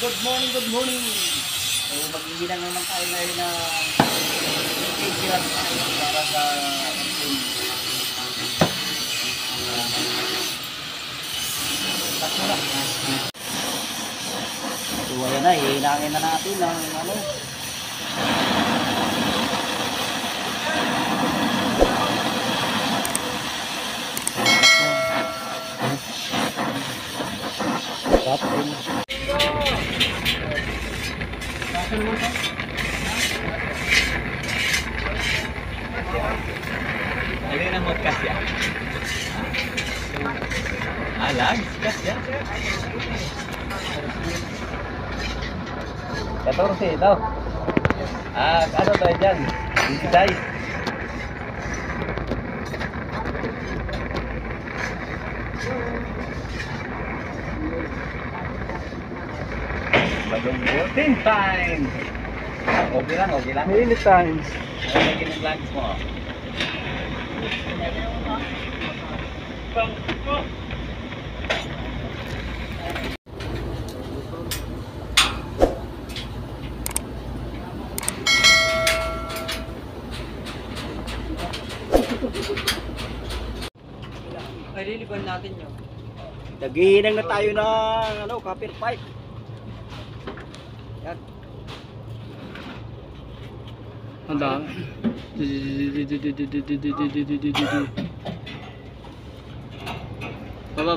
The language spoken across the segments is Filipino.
Good morning, good morning. So magbibilang naman tayo ngayon na refrigerant para sa tatlo na. So ayan na, hihinangin na natin ng ano. Tapos Alin ang magkasya? Alag? Kasya? 14 ito. Ano tayo dyan? 16. Bagong time! Okay lang, okay lang. Minute times. Ano lagi ng lunch mo? Ay, liliban natin yun. Nagihinang na tayo ng ano, copper pipe. Yan. Handa. Babab.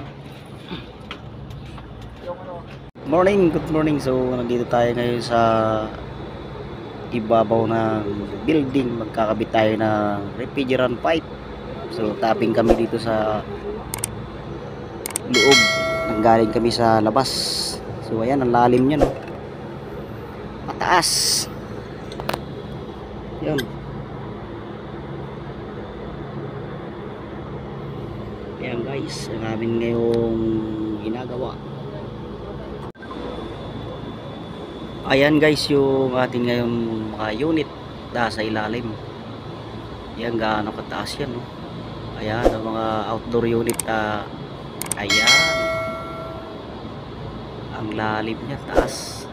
Morning, good morning. So, nandito tayo ngayon sa ibabaw ng building. Magkakabit tayo ng refrigerant pipe. So, tapping kami dito sa loob. Nanggaling kami sa labas. So, ayan, ang lalim niya, no? Mataas. Yan. Ayan guys, ang amin ngayong ginagawa. Ayan guys, yung ating ngayong mga unit nasa ilalim. Ayan, gaano kataas yan, no? Ayan, ang mga outdoor unit. Ayan, ang lalim niya, taas.